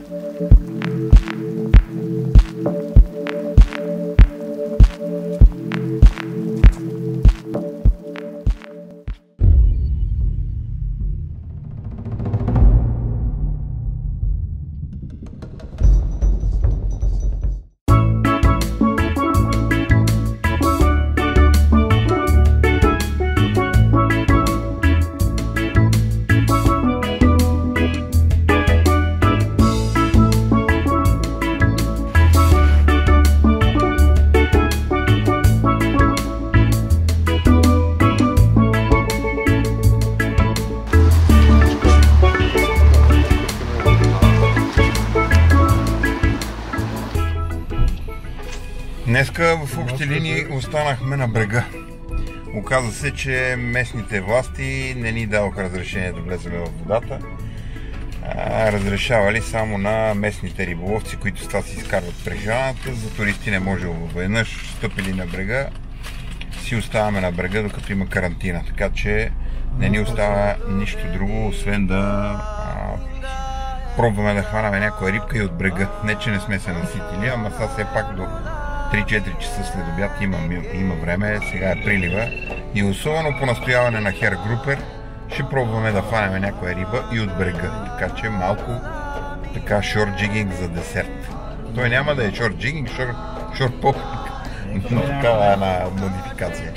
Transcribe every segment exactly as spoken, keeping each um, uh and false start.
Днеска в общи линии останахме на брега. Оказа се, че местните власти не ни даваха разрешение да влезем в водата. А, разрешавали само на местните риболовци, които с това си изкарват прехраната. За туристи не може веднъж стъпили на брега, си оставаме на брега, докато има карантина. Така че не ни остава нищо друго, освен да а, пробваме да хванаме някоя рибка и от брега. Не, че не сме се наситили, ама сега все пак до три-четири часа след обяд има, има време, сега е прилива и особено по настояване на Хер Групер ще пробваме да фанеме някоя риба и от брега, така че малко така шорт джигинг за десерт. Той няма да е шорт джигинг, шорт попик, но такава е една модификация.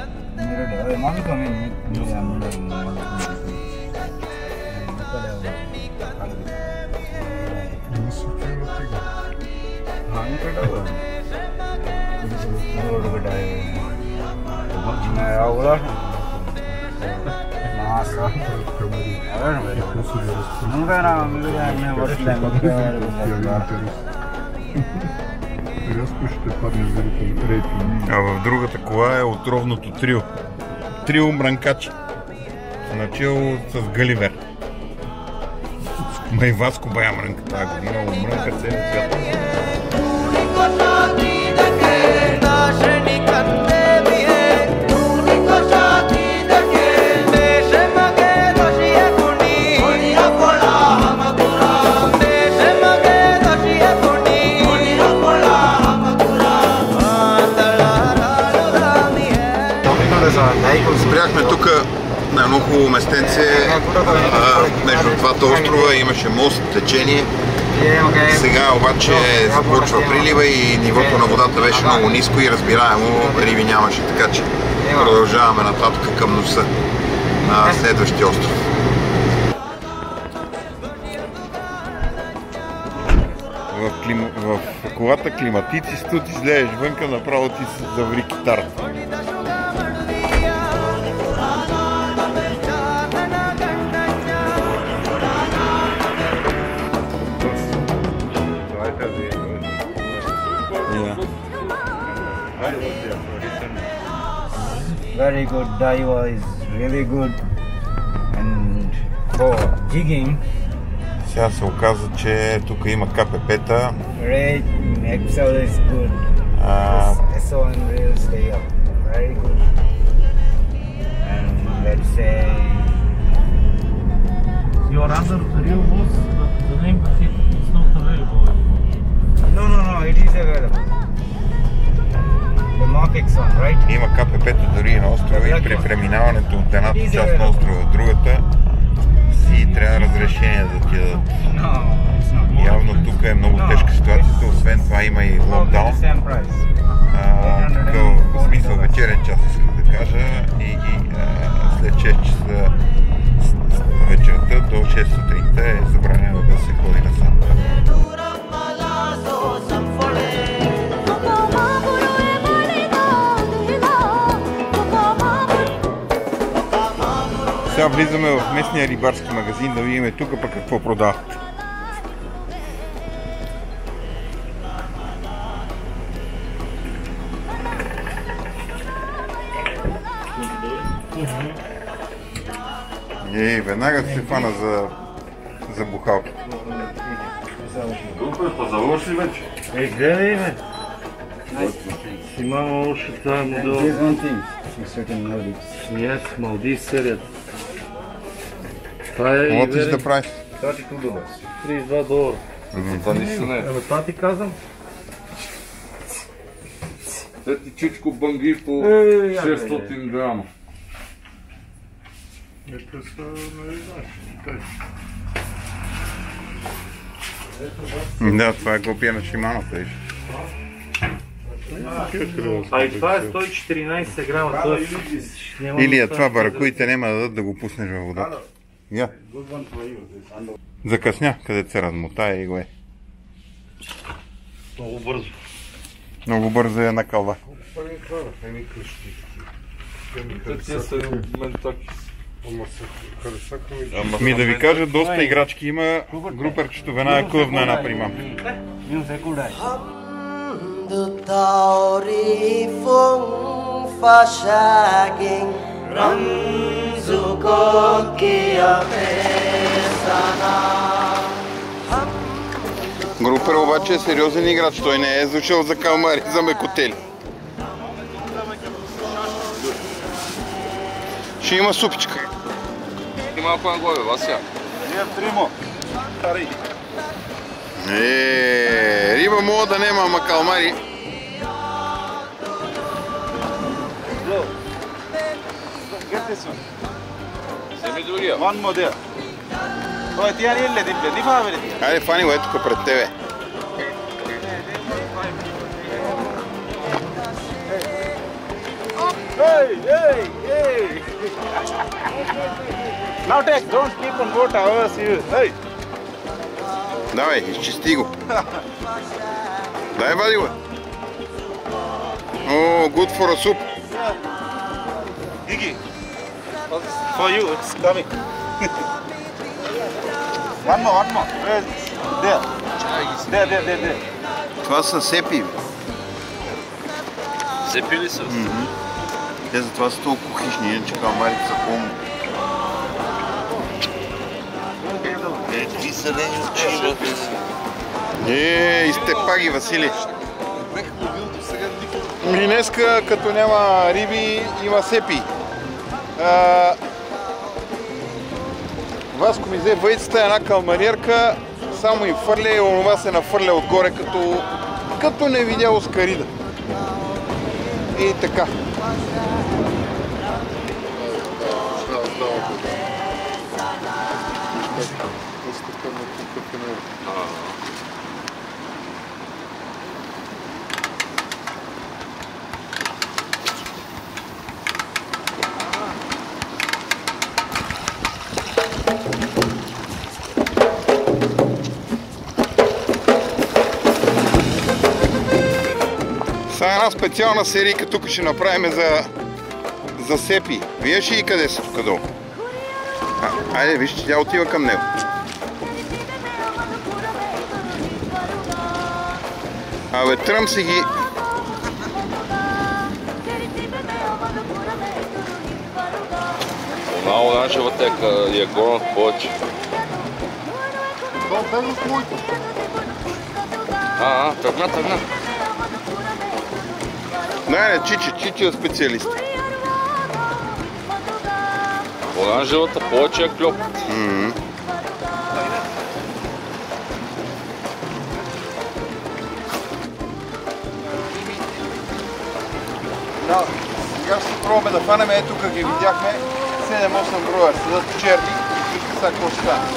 А в другата кола е отровното трио. Трио мрънкачи. Начало с Галивер. Ма и Васко бая мрънка тази година, мрънка целият свят. Спряхме тук на едно хубаво местенце, между двата острова имаше мост, течение. Сега обаче започва прилива и нивото на водата беше много ниско и разбираемо риби нямаше, така че продължаваме нататък към носа на следващия остров. В, клим... в колата климатици студ излезеш вънка, направо ти се заври китарата. Very good, Daiwa is really good, and for jigging сега се оказа, че тук има КПП-та. Red Excel is good. S O N reels, they are very good. And let's say your other reel was the name of it is not available. No, no, no, it is available. The Mark X one, right? Има КПП-та дори и на острова и при преминаването от едната част на острова в другата си трябва разрешение да ти дадат. Явно тук е много тежка ситуацията, освен това има и локдаун. Тук в смисъл вечерен час исках да кажа и, и а, след шест часа вечерта до шест сутринта е забранено да се ходи насам. Сега влизаме в местния рибарски магазин да видим тук пък какво продават. И веднага се фана за, за бухалка. Позавърши вече? Е, гледай бе! Си мама още това модел. Yes, Maldives серията. Това е What is the price? thirty-two dollars. тридесет и два долара. Това нищо не е. Ама това ти казвам. Те ти чичко бънги по шестстотин грама. Нека са, не знаеш. Да, това е копия на Шиманото, виж. А и това е сто и четиринайсет грама, т.е. Илия, това баракуите няма да дадат да го пуснеш във водата. Я. Закъсня, където се размота и го е. Много бързо. Много бързо е на кълва. Тия са ментаки. Ми да ви кажа, доста играчки има. Групърчето веднага е клъвна една при мам. Групер обаче е сериозен играч, той не е дошъл за калмари, за мекотели. Ще има супичка. И малко на главе, Вася. Е, риба мога да нема, ама калмари. Вземи другия. Айде, фани го е тук пред тебе. Hey, hey, hey! Now take, don't keep on boat hours here. Hey! Давай, изчисти го. Дай, вади го. О, good for a soup. Iggy, for you, it's coming. One more, one more. Where is it? There. There, there, there, there. Това са сепи. Сепи ли са? Те затова са толкова хищни, иначе калмарите са по-умни. Е, изтепа ги, Васили. Ми днеска, като няма риби, има сепи. А, Васко ми взе въйцата, една калмариерка, само им фърля и онова се нафърля отгоре, като, като не видя оскарида. И така. Сега една специална серийка тук ще направим за, за сепи. Виж и къде са тук долу. А, айде, виж, че тя отива към него. Абе, тръм си ги. Ona oranževата je горно повече. А, а, тръгна, тръгна. Не, не, Чичи, Чичи е специалист. Оранжевата повече е кльоп. Mm-hmm. Да, сега ще пробваме да фанем, ето тук ги видяхме, седем-осем броя, седат черни, вижте сега какво ще стане.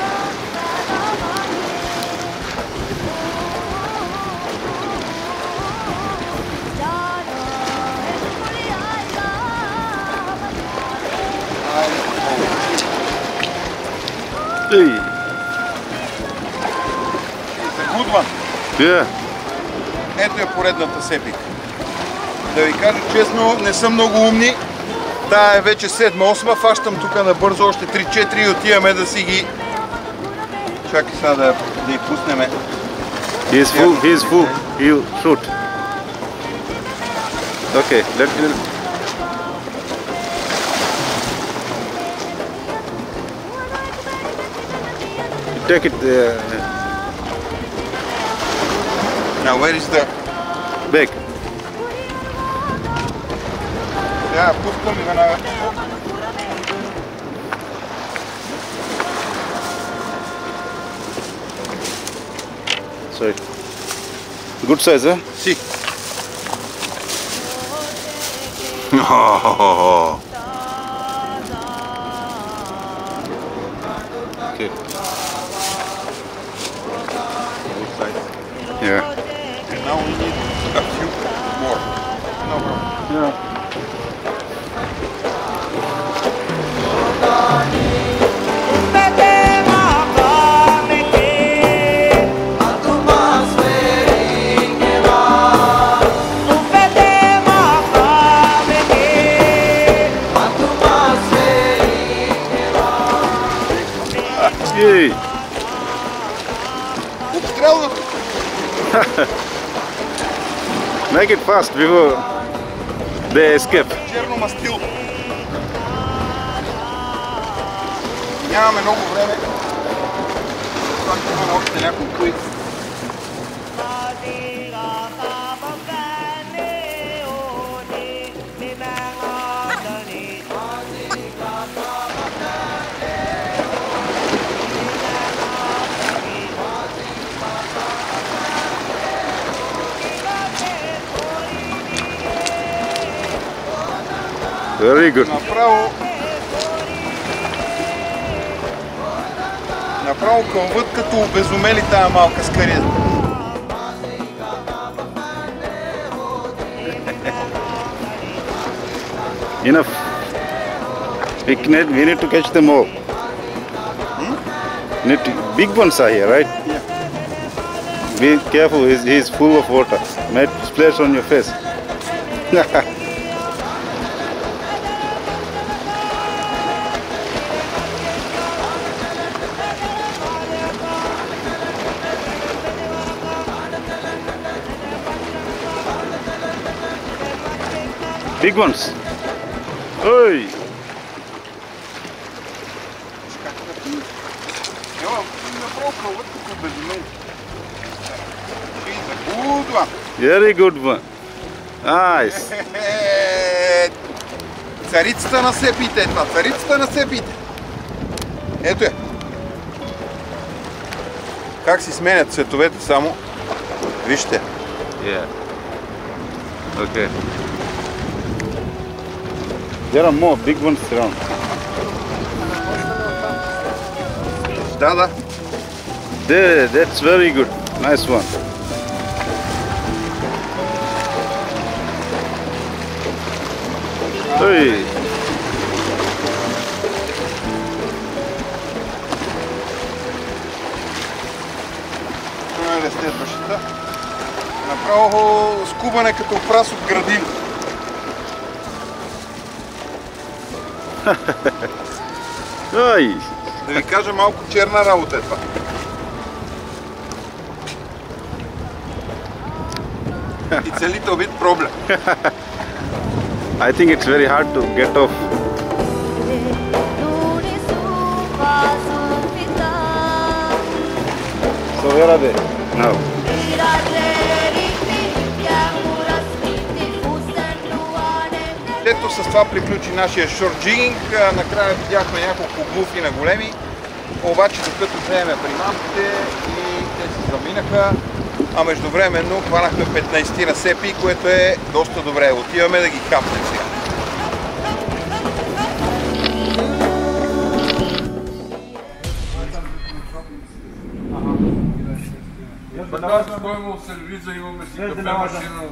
Hey! Гудман. Yeah. Ето е поредната сепика. Да ви кажа честно, не съм много умни. Тая е вече седма-осма, фащам тук набързо още три-четири и отиваме да си ги... Чакай сега да, да ги пуснеме. He is full, he is full. He'll shoot. Okay, let him... Take it uh, Now where is the... back. Я пускам и веднага. side. Good size, eh? Si. Oh. Okay. Good size. Yeah. And now we need a few more. No problem. Yeah. Yay! Make it fast before they escape. Черно мастило. Нямаме много време. Пак имаме още няколко и... Very good. Направо... Направо кълват като обезумели тая малка скария. Enough. We need, we need to catch them all. Hmm? Need to, big ones are here, right? Yeah. Be careful, he's, he's full of water. Might splash on your face. Big ones. Oi! Very good one. Nice. Царицата на сепите е това. Царицата на сепите. Ето е. Как си сменят цветовете само. Вижте. Yeah. Okay. There are more big ones around. Да, да. There, that's very good. Nice one. Hey. Това е следващата. Направо скубане като прас от градин. Ой! Да ви кажа, малко черна работа е това. It's a little bit problem. I think it's very hard to get off. So where are they now? Ето с това приключи нашия шортджигинг. Накрая видяхме няколко глуфи на големи. Обаче докато вземем примамките и те се заминаха, а междувременно хванахме петнайсет на сепи, което е доста добре. Отиваме да ги капнем сега. Бърдаш, кой имал сервиза, имаме си кафе машина.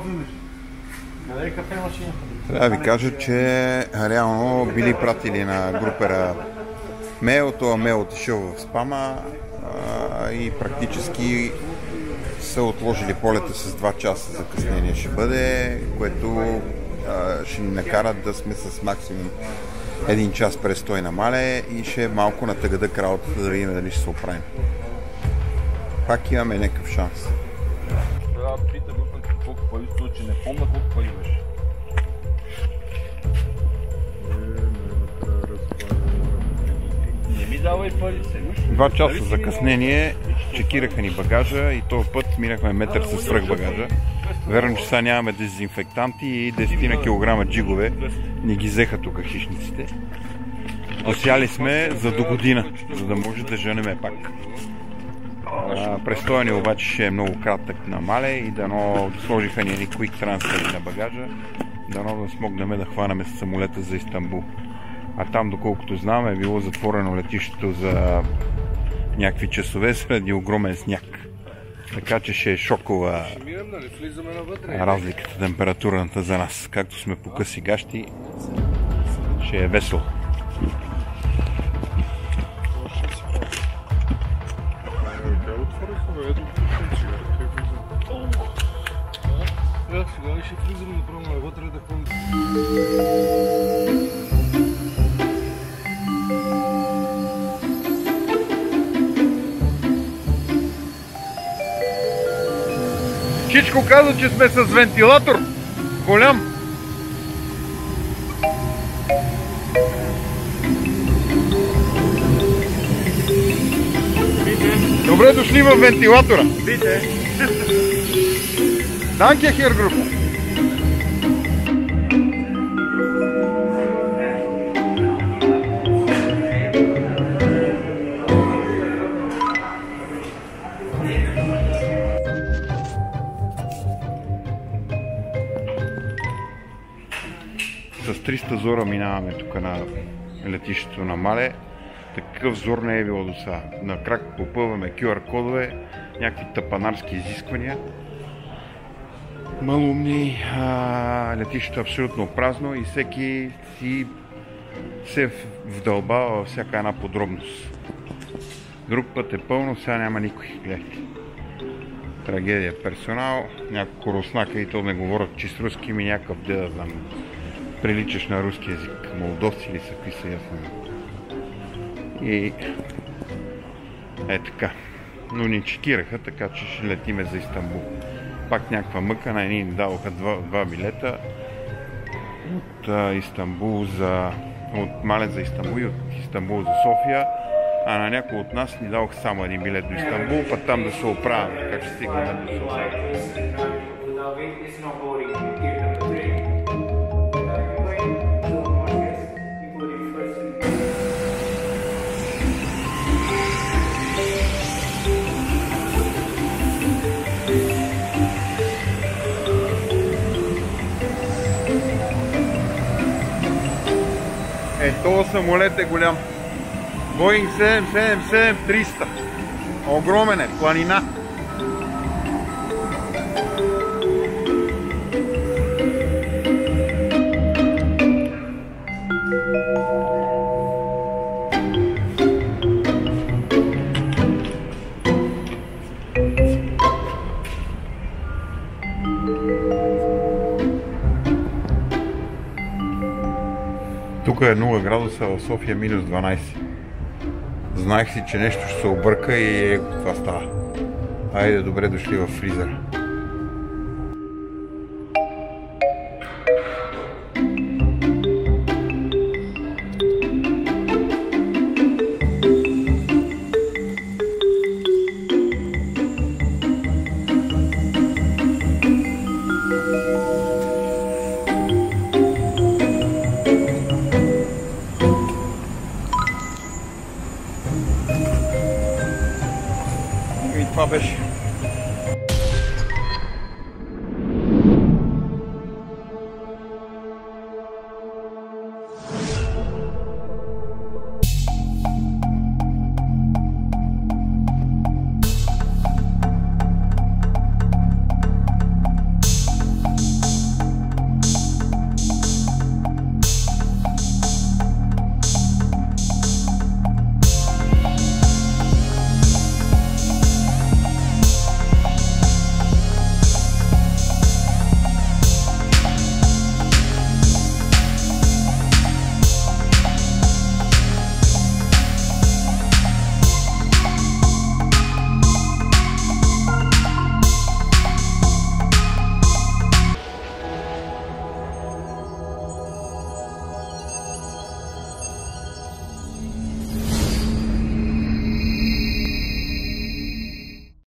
Трябва да ви кажа, че реално били пратили на групера мейл, това мейл отишъл в спама а, и практически са отложили полета с два часа закъснение ще бъде, което а, ще ни накарат да сме с максимум един час престой на Мале и ще е малко на тъгъдък работата да видим дали ще се оправим. Пак имаме някакъв шанс. Трябва да пита групата колко пари стои, че не помня колко пари беше. Не ми давай пари се. Два часа закъснение, чекираха ни багажа и този път минахме метър с свръхбагажа. Верно, че сега нямаме дезинфектанти и десет килограма джигове ни ги взеха тук хищниците. Посяли сме за до година, за да може да женеме пак. Престоя ни обаче ще е много кратък на Мале и дано сложиха ни едни quick transfer на багажа, дано да смогнем да хванаме с самолета за Истанбул. А там, доколкото знам, е било затворено летището за някакви часове заради огромен сняг. Така че ще е шокова разликата температурната за нас. Както сме по къси гащи, ще е весело. Сега ще влизаме направо навътре да ходим. Чичко каза, че сме с вентилатор. Голям. Добре дошли в вентилатора. Бите. Danke, Herr Gruppe. С триста зора минаваме тук на летището на Мале. Такъв зор не е било до сега. На крак попълваме кю ар кодове, някакви тъпанарски изисквания. Малумни, летището е абсолютно празно и всеки си се вдълбава във всяка една подробност. Друг път е пълно, сега няма никой. Гледайте. Трагедия. Персонал, няколко руснака и то не говорят чист руски, ми някакъв де да знам. Приличаш на руски език. Молдовци ли са, какви са, ясно. И е така. Но ни чекираха, така че ще летиме за Истанбул. Пак някаква мъка, на едни ни даваха два, два билета от а, Истанбул за... от Мале за Истанбул и от Истанбул за София, а на някой от нас ни даваха само един билет до Истанбул, път там да се оправяме, как ще стигнем до София. Е, този самолет е голям. Боинг седем седем седем триста. Огромен е, планина. Тук е нула градуса, в София минус дванайсет. Знаех си, че нещо ще се обърка и е, това става. Айде, добре дошли в фризера. И това беше.